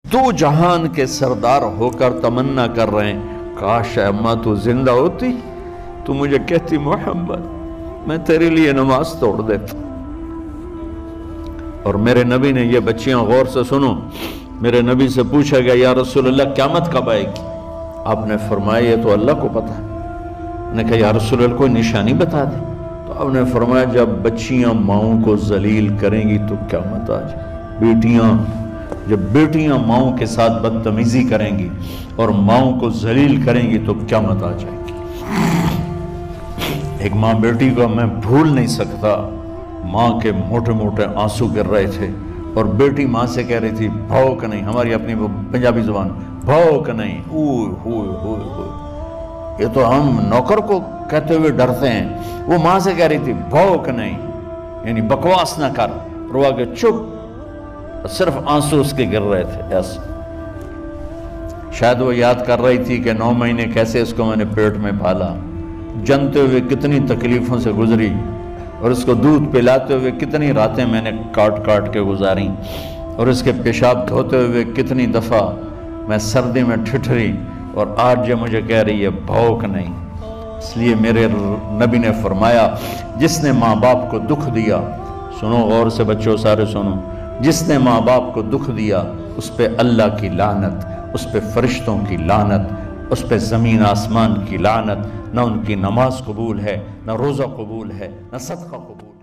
दो जहान के सरदार होकर तमन्ना कर रहे हैं, काश अम्मा तू जिंदा होती, तू मुझे कहती मोहम्मद मैं तेरे लिए नमाज तोड़ देता। और मेरे नबी ने, ये बच्चियां गौर से सुनो, मेरे नबी से पूछा गया या रसूल अल्लाह क़यामत कब आएगी? आपने फरमाया ये तो अल्लाह को पता है। ने कहा या रसूल अल्लाह कोई निशानी बता दे। तो आपने फरमाया जब बच्चियां माओं को जलील करेंगी तो क़यामत आ जाए। जब बेटियां माओं के साथ बदतमीजी करेंगी और माओं को जलील करेंगी तो क़यामत आ जाएगी। एक माँ बेटी को मैं भूल नहीं सकता, माँ के मोटे मोटे आंसू गिर रहे थे और बेटी माँ से कह रही थी भौंक नहीं, हमारी अपनी पंजाबी जुबान भौंक नहीं, ये तो हम नौकर को कहते हुए डरते हैं, वो माँ से कह रही थी भौंक नहीं, यानी बकवास ना कर, रुआ के चुप, सिर्फ आंसू उसके गिर रहे थे ऐसे। शायद वो याद कर रही थी कि 9 महीने कैसे इसको मैंने पेट में पाला, जनते हुए कितनी तकलीफों से गुजरी और इसको दूध पिलाते हुए कितनी रातें मैंने काट काट के गुजारी और इसके पेशाब धोते हुए कितनी दफ़ा मैं सर्दी में ठिठरी, और आज ये मुझे कह रही है भौंक नहीं। इसलिए मेरे नबी ने फरमाया जिसने माँ बाप को दुख दिया, सुनो गौर से बच्चों सारे सुनो, जिसने माँ बाप को दुख दिया उस पे अल्लाह की लानत, उस पे फरिश्तों की लानत, उस पे ज़मीन आसमान की लानत। न उनकी नमाज कबूल है, न रोज़ा कबूल है, न सदका कबूल है।